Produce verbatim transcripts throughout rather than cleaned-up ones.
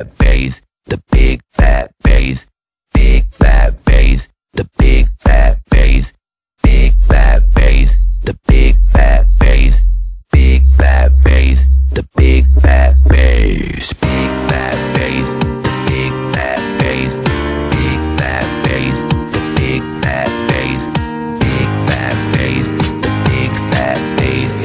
fat bass, the big fat bass, big fat bass, the big fat bass, big fat bass, the big fat bass, big fat bass, the big fat bass, big fat bass, the big fat bass, big fat bass, the big fat bass, big fat bass, the big fat bass.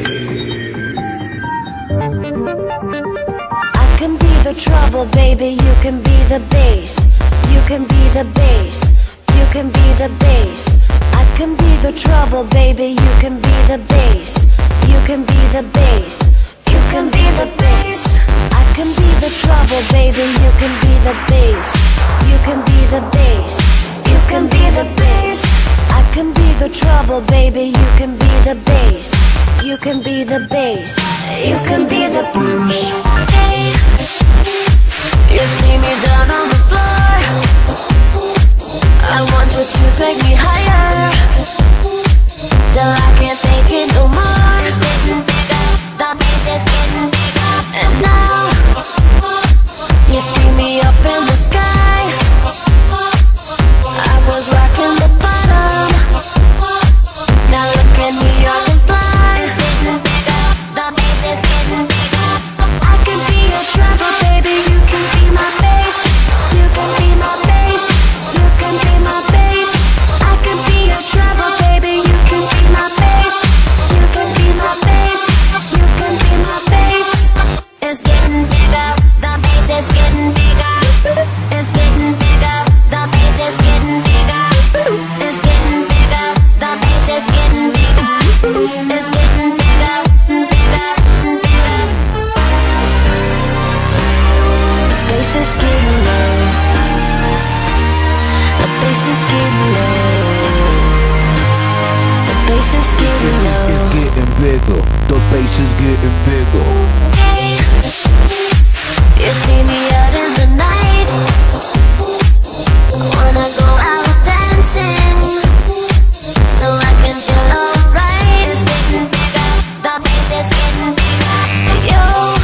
I can be the trouble, baby, you can be the bass. You can be the bass, you can be the bass. I can be the trouble, baby, you can be the bass. You can be the bass, you can be the bass. I can be the trouble, baby, you can be the bass. You can be the bass, you can be the bass. I can be the trouble, baby, you can be the bass. You can be the bass, you can be the bass. Hey, you see me down on the floor, I want you to take me higher, till I can't take it no more. It's getting bigger, the bass is getting bigger. And now, you see me up in the sky, I was rocking the bottom, now look at me, I can fly. It's getting bigger, the bass is getting bigger. I can be your trouble, baby, you can be my bass. You can be my bass, you can be my bass. I can be your trouble, baby, you can be my bass. You can be my bass, you can be my bass. It's getting bigger, the bass is getting bigger. It's getting bigger, the bass is getting bigger. It's getting bigger, the bass is getting bigger. It's getting bigger, bigger, bigger. The bass is getting low. The bass is getting low. The bass is getting low. It's getting bigger, the bass is getting bigger. Hey, you see me out in the night, wanna go out dancing, so I can feel alright. It's getting bigger, the bass is getting bigger. Yo,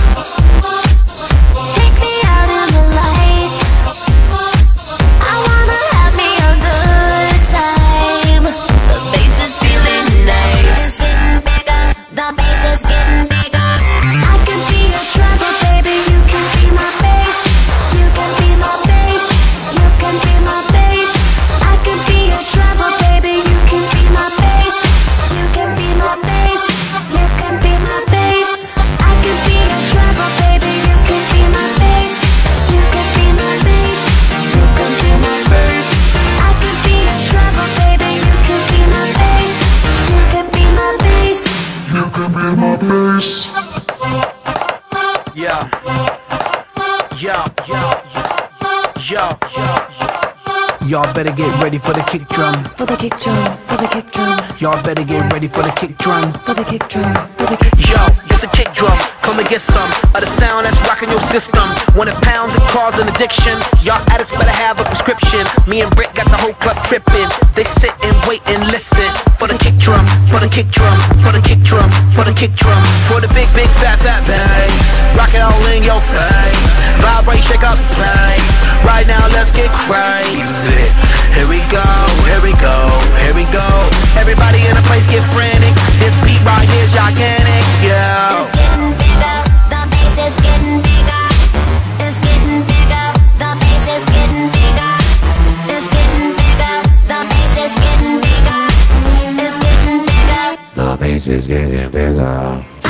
take me out in the lights, I wanna have me a good time. The bass is feeling nice. It's getting bigger, the bass is getting bigger. I can be your trouble, baby, you can be my bass. You can be my bass, you can be my bass. I can be your trouble, baby, you can be my bass. You can be my bass, you can be my bass. I can be your trouble, baby, you can be my bass. You can be my bass, you can be my bass. I can be your trouble, baby, you can be my bass. You can be my bass, you can be my bass. Yeah. Yeah, yeah, yeah, yeah, yeah. Y'all better get ready for the kick drum. For the kick drum, for the kick drum, Y'all better get ready for the kick drum. for the kick drum, for the kick Yo, it's a kick drum. Come and get some of the sound that's rocking your system. When it pounds, it causes an addiction. Y'all addicts better have a prescription. Me and Britt got the whole club tripping. They sit and wait and listen for the kick drum, for the kick drum, for the kick drum, for the kick drum, for the big, big, fat, fat bass. Rock it all in your face. Vibrate, shake up the place. Right now, let's get crazy. Here we go, here we go, here we go. Everybody in the place get frantic. This beat right here is gigantic, yeah. It's getting bigger, the bass is getting bigger. It's getting bigger, the bass is getting bigger. It's getting bigger, the bass is getting bigger. It's getting bigger. The bass is getting bigger.